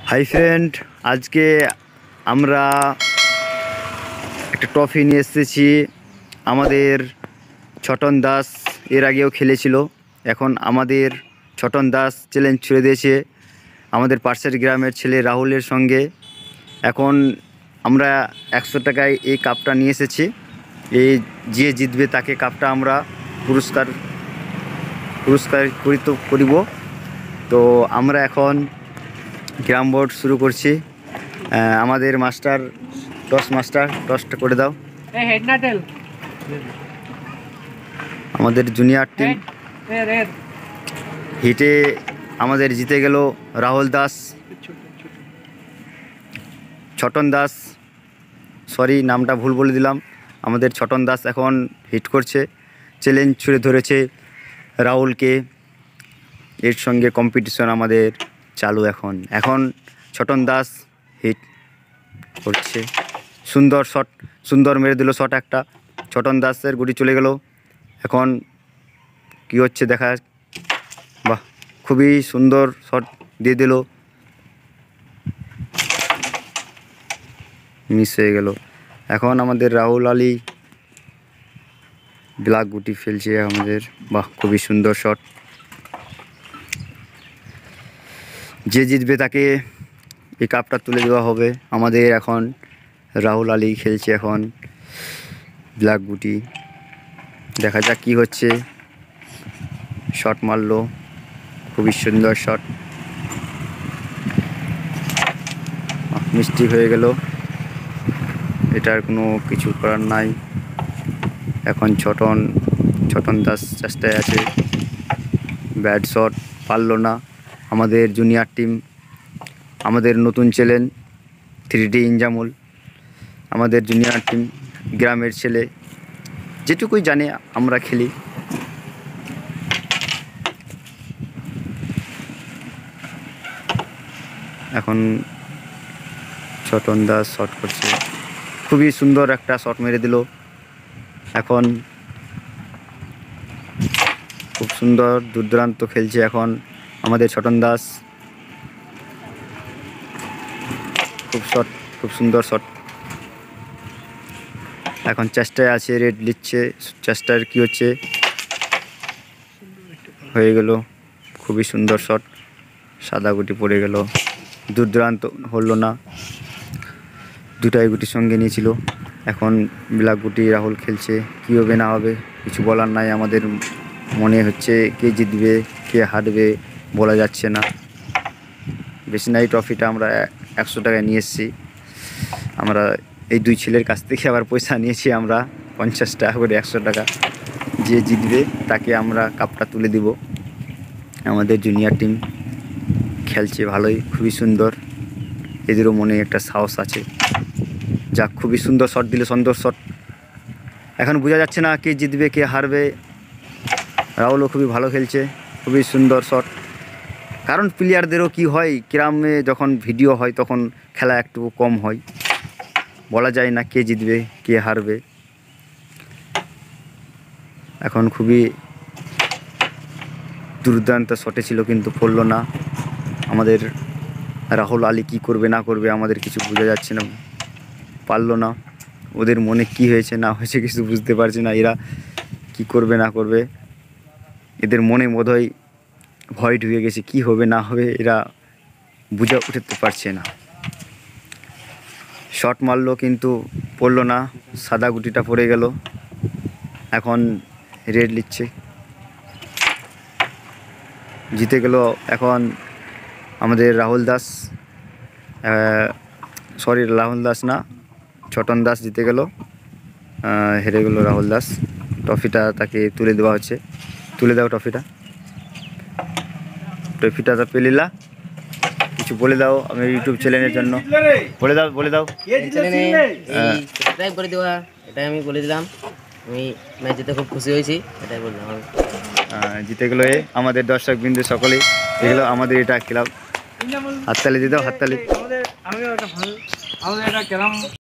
Hi friend, আজকে আমরা একটা ট্রফি নিয়ে এসেছি। আমাদের ছোটন দাস এর আগেও খেলেছিল। এখন আমাদের ছোটন দাস চ্যালেঞ্জ ছুড়ে দিয়েছে আমাদের পাশের গ্রামের ছেলে রাহুলের সঙ্গে। এখন আমরা 100 টাকায় এই কাপটা নিয়ে এসেছি। এই যে জিতবে তাকে কাপটা আমরা পুরস্কারিত করিব। তো আমরা এখন গ্রাম বোর্ড শুরু করছি। আমাদের মাস্টার টসটা করে দাও। আমাদের জুনিয়র টিম হিটে আমাদের জিতে গেল রাহুল দাস, ছোটন দাস, সরি নামটা ভুল বলে দিলাম। আমাদের ছোটন দাস এখন হিট করছে, চ্যালেঞ্জ ছুড়ে ধরেছে রাহুলকে। এর সঙ্গে কম্পিটিশন আমাদের চালু। এখন ছোটন দাস হিট করছে, সুন্দর মেরে দিল শট একটা। ছোটন দাসের গুটি চলে গেল। এখন কি হচ্ছে দেখা, বাহ খুবই সুন্দর শট দিয়ে দিল, মিস হয়ে গেল। এখন আমাদের রাহুল আলী ব্ল্যাক গুটি ফেলছে আমাদের, বাহ খুবই সুন্দর শট। যে জিতবে তাকে এই কাপটা তুলে দেওয়া হবে। আমাদের এখন রাহুল আলী খেলছে এখন ব্ল্যাক গুটি, দেখা যাক কি হচ্ছে। শট মারলো, খুবই সুন্দর শট, মিষ্টি হয়ে গেল। এটার কোনো কিছু করার নাই। এখন ছোটন দাস চেষ্টায় আছে, ব্যাড শট পারল না। আমাদের জুনিয়র টিম, আমাদের নতুন চ্যালেঞ্জ 3D ইনজামুল, আমাদের জুনিয়র টিম গ্রামের ছেলে, যেটুকুই জানে আমরা খেলি। এখন ছোটন দাস শট করছে, খুবই সুন্দর একটা শট মেরে দিল। এখন খুব সুন্দর দুর্দান্ত খেলছে এখন আমাদের ছোটন দাস, খুব সুন্দর শট। এখন চেষ্টায় আছে, রেড লিখছে, চেষ্টার কি হচ্ছে, হয়ে গেল, খুবই সুন্দর শট। সাদা গুটি পড়ে গেল, দুর্দান্ত হলো না, দুটাই গুটির সঙ্গে নিয়েছিল। এখন ব্ল্যাক গুটি রাহুল খেলছে, কী হবে না হবে কিছু বলার নাই। আমাদের মনে হচ্ছে কে জিতবে কে হারবে বলা যাচ্ছে না। বেশি নাই, ট্রফিটা আমরা 100 টাকায় নিয়ে এসেছি। আমরা এই দুই ছেলের কাছ থেকে আবার পয়সা নিয়েছি আমরা 50 টাকা করে, 100 টাকা। যে জিতবে তাকে আমরা কাপটা তুলে দিব। আমাদের জুনিয়র টিম খেলছে ভালোই, খুবই সুন্দর, এদেরও মনে একটা সাহস আছে। যাক, খুবই সুন্দর শট দিলে, সুন্দর শট। এখন বোঝা যাচ্ছে না কে জিতবে কে হারবে। রাহুলও খুবই ভালো খেলছে, খুবই সুন্দর শট। কারণ প্লেয়ারদেরও কি হয়, গ্রামে যখন ভিডিও হয় তখন খেলা একটু কম হয়, বলা যায় না কে জিতবে কে হারবে। এখন খুবই দুর্দান্ত শটে ছিল কিন্তু পড়লো না। আমাদের রাহুল আলী কি করবে না করবে আমাদের কিছু বোঝা যাচ্ছে না, পারলো না। ওদের মনে কি হয়েছে না হয়েছে কিছু বুঝতে পারছি না। এরা কি করবে না করবে, এদের মনে বোধহয় ভয় ঢুকে গেছে, কি হবে না হবে এরা বুঝে উঠতে পারছে না। শট মারলো কিন্তু পড়লো না, সাদা গুটিটা পড়ে গেল। এখন রেড লিখছে, জিতে গেল এখন আমাদের রাহুল দাস, সরি রাহুল দাস না, ছোটন দাস জিতে গেল, হেরে গেল রাহুল দাস। ট্রফিটা তাকে তুলে দেওয়া হচ্ছে, তুলে দাও ট্রফিটা তো পেলিলা। কিছু বলে দাও আমি ইউটিউব চ্যানেলের জন্য, বলে দাও। সাবস্ক্রাইব করে দেওয়া, এটাই আমি বলে দিলাম। আমি ম্যাচ জিতে খুব খুশি হয়েছি, এটাই বললাম। জিতে গেলো আমাদের দর্শক বিন্দু সকলেই, এগুলো আমাদের এটা ক্লাব। হাততালি দিয়ে দাও, হাততালি।